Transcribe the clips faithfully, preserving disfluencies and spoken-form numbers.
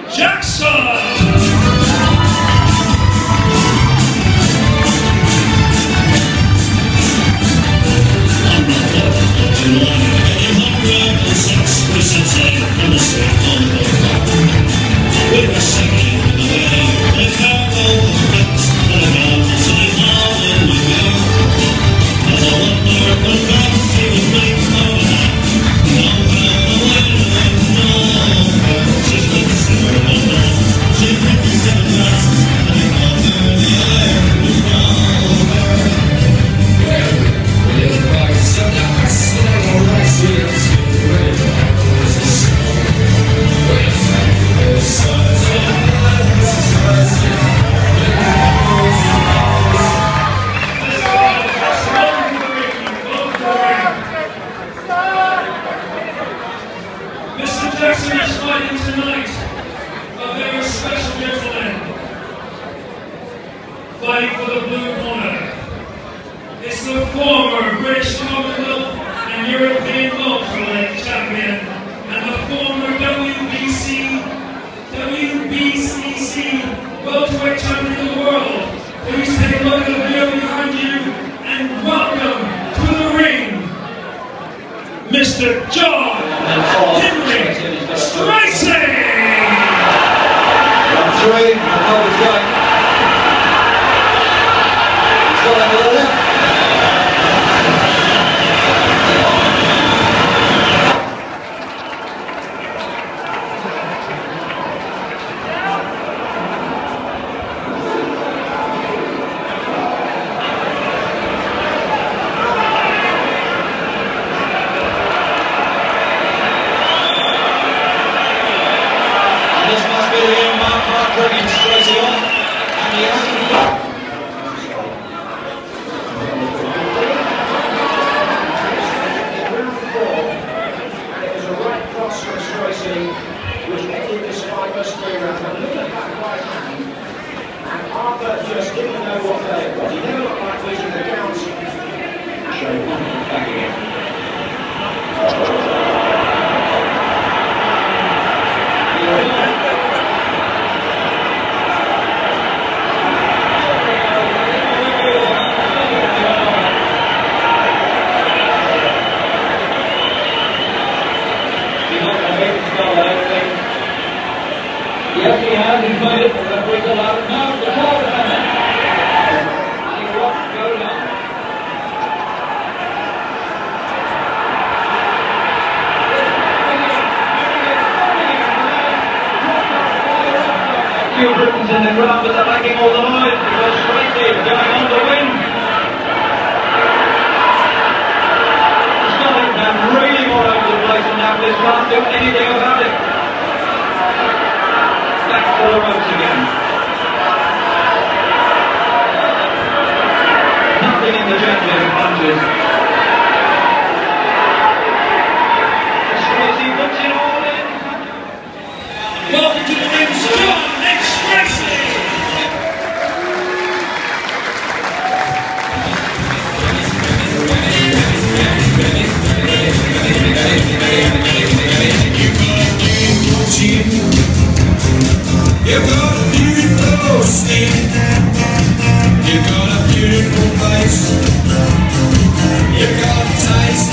Jackson! Jackson is fighting tonight a very special gentleman, fighting for the blue corner. It's the former British Commonwealth and European welterweight champion and the former W B C, W B C C welterweight champion of the world. Please take a look at the video behind you and welcome to the ring, Mister John Henry Stracey! Round three, the ball is going. He's got over the left. Bringing Stracey on, and he hasn't got. Round four, it was a right cross from Stracey, which ended this fight as three rounds. But look at that right hand, and Arthur just didn't know what day it was. He never looked like losing the count. Show one back again. Yes, he has. He's made it. The referee's allowed. No, the ball is coming. He wants to go down. A few Britons in the ground, but they're making all the noise because Stracey is going on to win. Starting to really all over the place, and now this can't do anything about it. Back to the ropes again. Nothing in the gentleman punches. Stracey puts it all in. Welcome to the ring, John Stracey. You've got a beautiful skin. You've got a beautiful face. You've got a taste.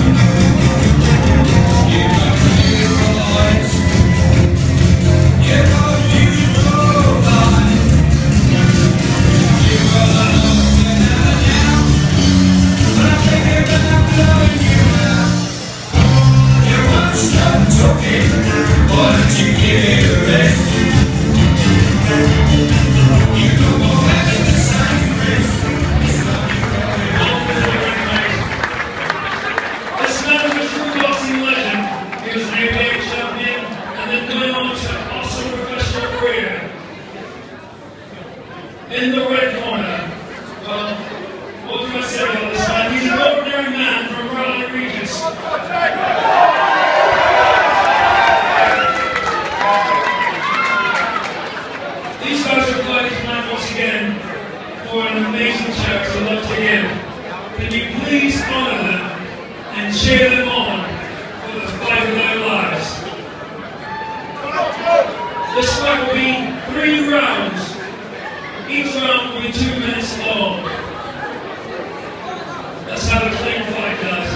You've got beautiful eyes. You've got beautiful eyes. You've got a long and a down. But I think you're enough knowing you now. You won't stop talking. Why don't you give it a rest? You don't go having the same risk. This man was a true boxing legend. He was an A B A champion and then going on to an awesome professional career. In the red corner, well, what can I say about this man? He's an ordinary man from Raleigh Regis. These guys are fighting tonight once again for an amazing check to love to give. Can you please honor them and cheer them on for the fight of their lives? This fight will be three rounds. Each round will be two minutes long. Let's have a clean fight, guys.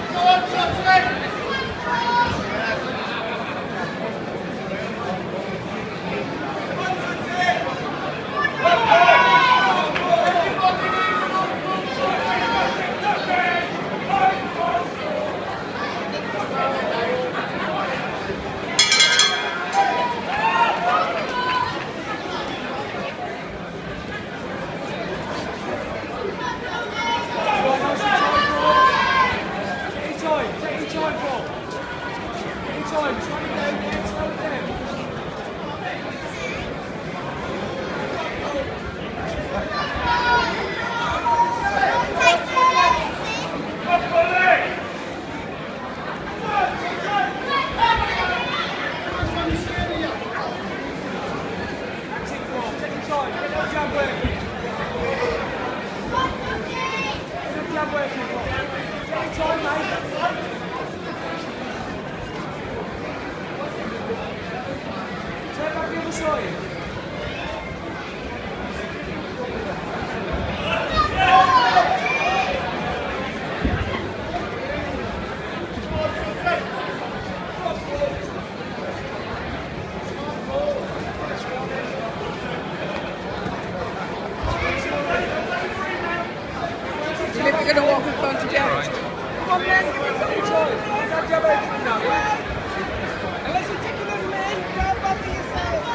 We're going to walk in front of Jared. Come on, man, give us some choice. Don't jump out now, yeah? Unless you're taking them, man, don't bother yourself.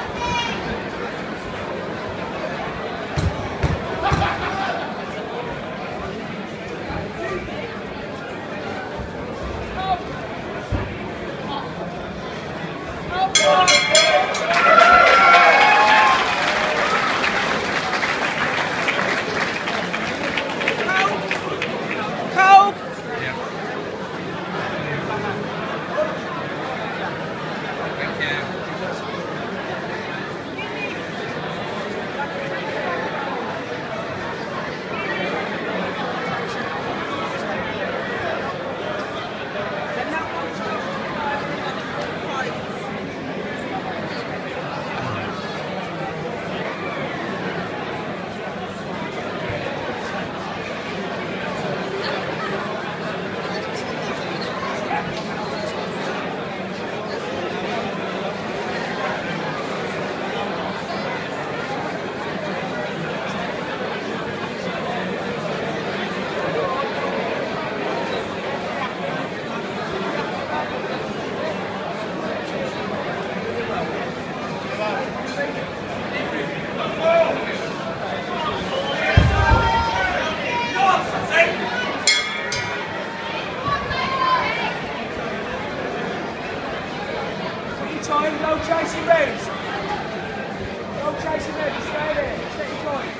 No chasing rounds. No chasing rounds. Stay there. Stay your time.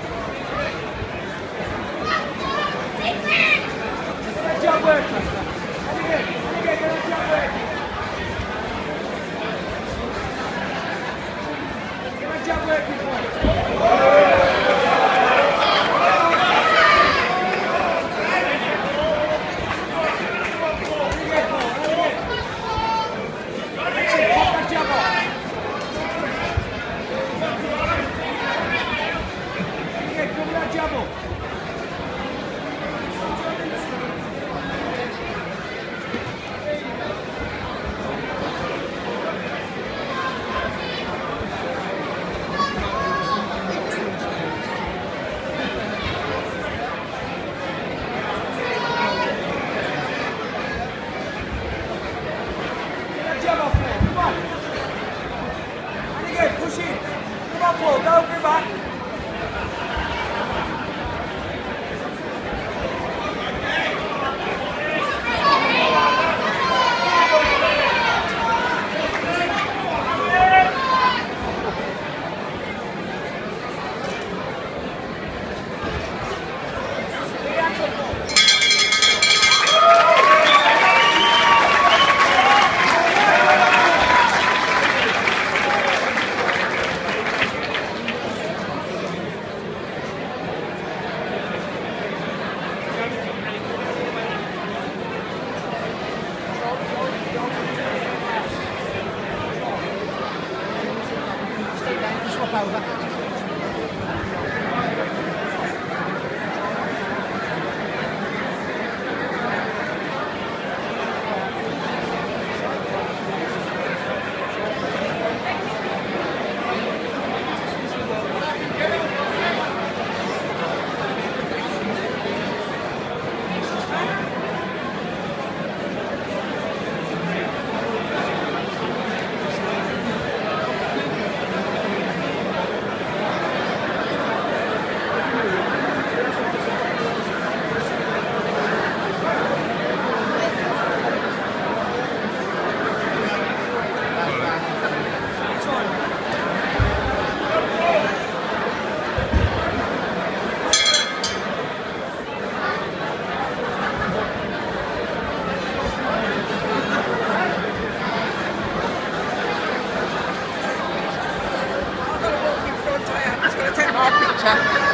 Get that jump working. And again. And again. Get that jump working. Get that jump working for you. swap over. I've got to walk in front, I am. Just going to take my picture.